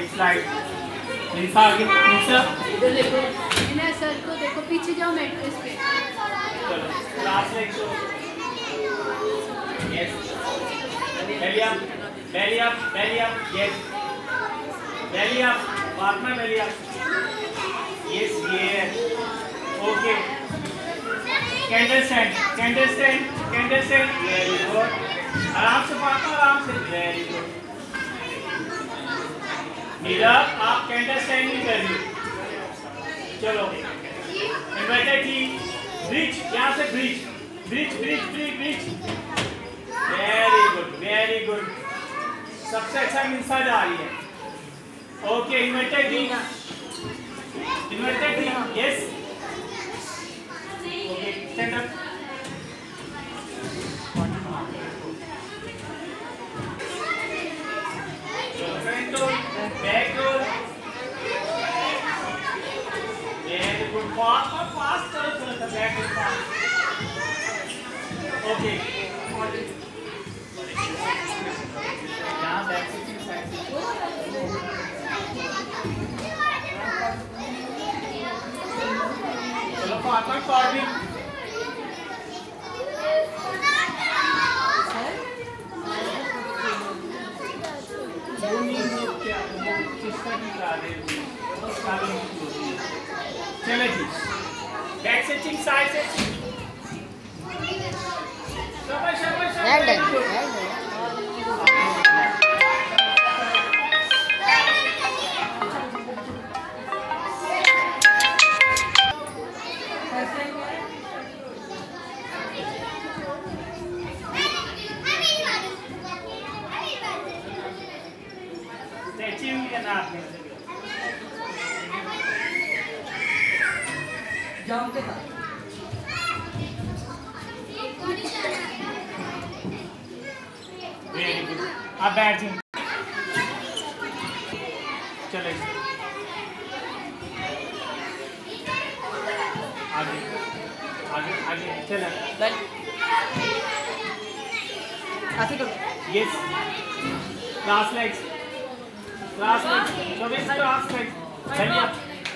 आगे स्लाइड, निशा आगे, निशा इधर देखो, इन्हें सर को देखो, पीछे जाओ मैट्रेस पे। चलो क्लास लेग लो, yes, belly up, belly up, belly up, yes, belly up, partner belly up, yes, yes, okay, candle stand, candle stand, candle stand, very good, आराम से partner, आराम से, very good, नीरव आप कैंडल स्टैंड नहीं कर रही, चलो इन्वर्टेड टी, ब्रिज, यहाँ से bridge, bridge bridge bridge bridge, very good, सबसे अच्छा निशा जा रही है, okay inverted T, yes, okay stand up, back roll, very good, fast करो थोड़ा सा, बैक रोल फास्ट, ओके, यहाँ बैक से साइड से, चलो पार्टनर कॉर्डिंग, चलो जी, बैक सेटिंग, साइड सेटिंग, शाबाश शाबाश शाबाश, स्ट्रेचिंग करना आपने, जाम के साथ वेरी गुड, अब बैठ जाओ, चलो आगे आगे आगे चलो, ऐसे करो, यस, क्रॉस लेग्स, चौबीस क्रॉस लेग्स, धनिया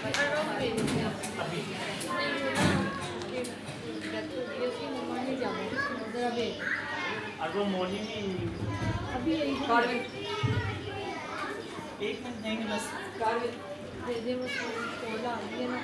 अभी और वो मॉर्निंग में अभी यही एक मिनट नहीं बस, दे दे बस, बोला ये ना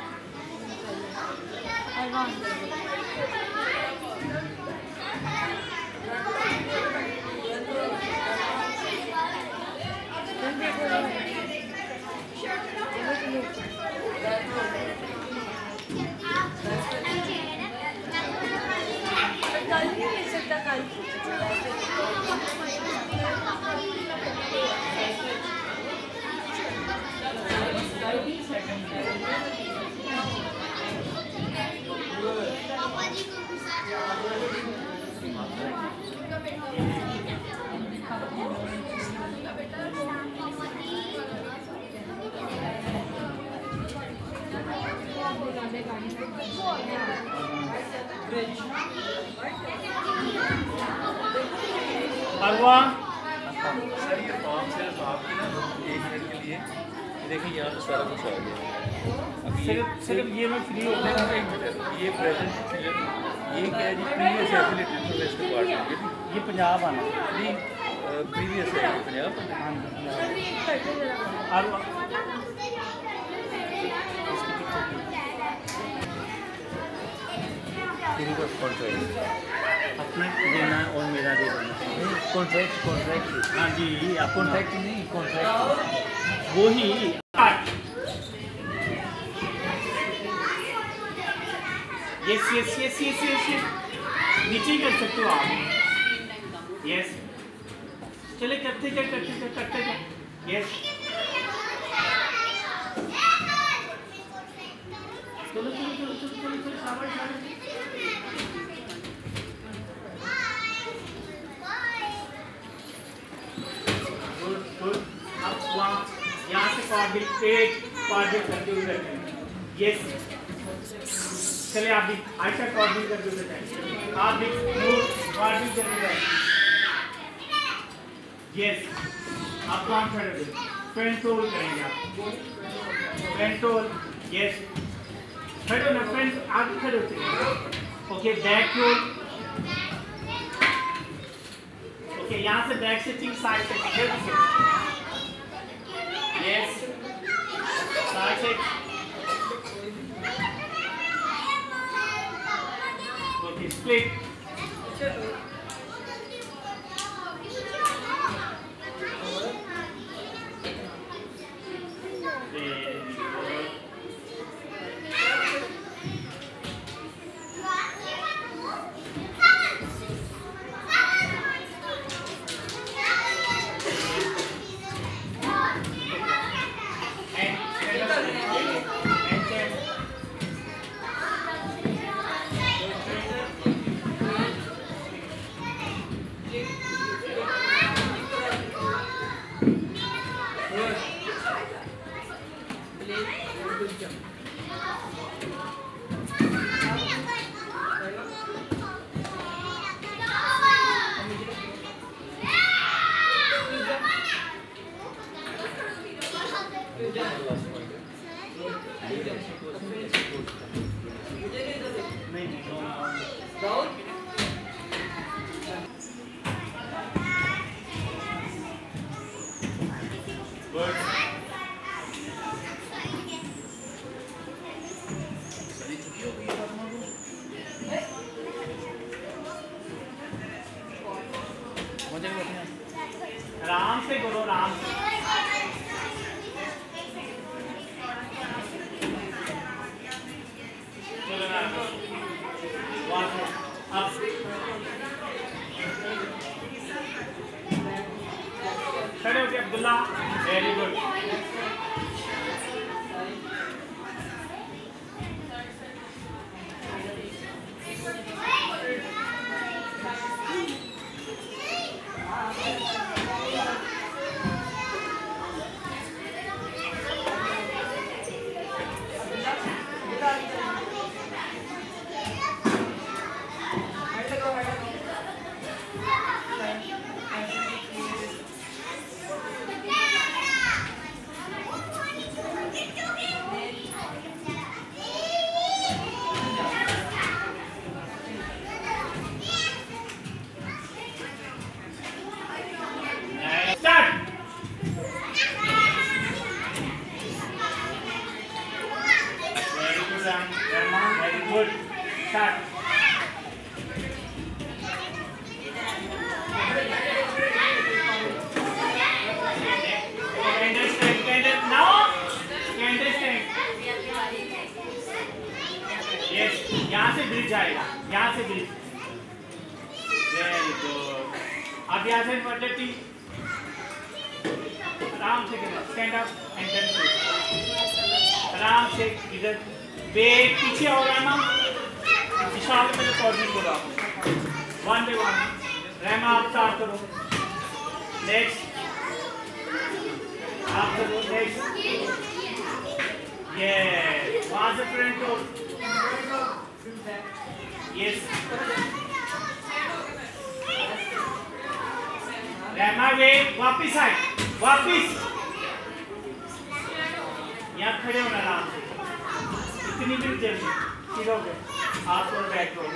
कल नहीं मिल सकता, कल अरवा सर ये फॉर्म सिर्फ आपकी ना 1 मिनट के लिए, देखिए यहाँ पे सारा कुछ आ गया, सिर्फ ये मैं फ्री होता है, एक मिनट, ये प्रेजेंट ये क्या है जी, previous affiliated to west department, ये पंजाब आना नहीं प्रीवियस है पंजाब, अरवा अपना देना और मेरा दे देना, कॉन्ट्रैक्ट, हाँ जी, आप कॉन्ट्रैक्ट नहीं, कॉन्ट्रैक्ट वो ही yes yes yes yes yes नीचे कर सकते हो आप, यस, चले करते जा, यस, चलो शाबाश, गुड, अब वहाँ यहाँ से कॉर्डिनेट करते हुए रखें, यस, चले आप भी आयशा कॉर्डिनेट करते हुए रखें, आप भी कॉर्डिनेट करते हुए, यस, आप काम कर रहे हो, फ्रंट रोल करेंगे आप, फ्रंट रोल, यस, खड़े हो ना, फ्रंट आगे खड़े होते हैं, ओके, बैक रोल, ओके, यहाँ से back sitting, side sitting, yes, side sit, okay, split, आराम से करो, आराम से, चलो ना, अब खड़े हो गए Abdullah, very good, very good, start. यहाँ से ब्रिज जाएगा, यहाँ से ब्रिज, वेरी गुड, अब यहाँ से पलटी, आराम से करना, स्टैंड अप एंड टर्न, आराम से इधर, वेट पीछे हो रहा है ना, विशाल में कोऑर्डिनेट करो, वन बाय वन, रहमा आप स्टार्ट करो, नेक्स्ट, आप करो नेक्स्ट, ये वहाँ से फ्रंट को, यस, रहमा वेट, वापिस आए, वापिस, यहाँ खड़े होना आराम से, इतनी भी जल्दी, ठीक हो गए, आप और बैक करो,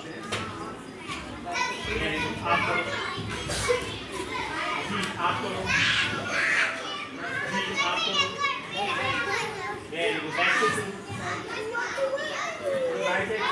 आप करो, जी आप करो, जी आप करो, वेरी गुड, बैक से राइट से,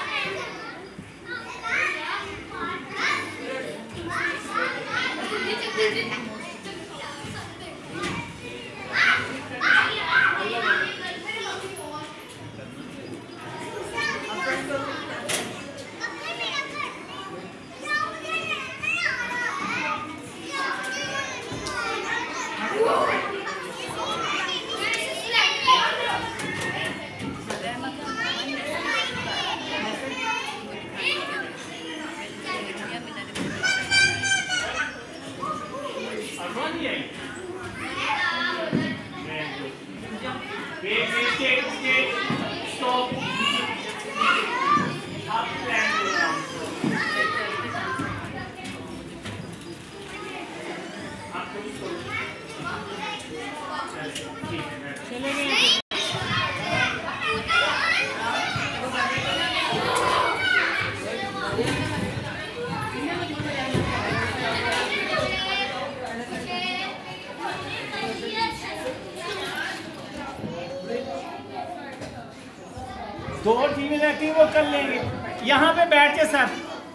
stop, up and down, up to चले गए। दो टीमें रहती वो कर लेंगे। यहाँ पे बैठ के सब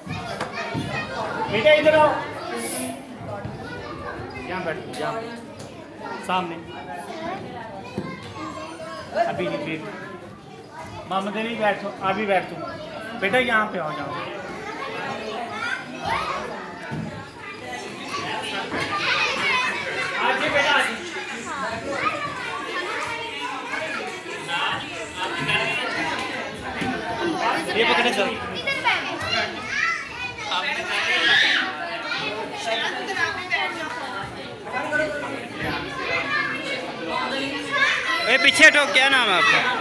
बेटा इधर आओ, यहाँ बैठ जाओ सामने। अभी नहीं फिर मोहम्मद अली बैठो, अभी बैठो बेटा, यहाँ पे हो जाओ। आगे बेटा आगे। ये पकड़े सर। पीछे हटो, क्या नाम है आपका?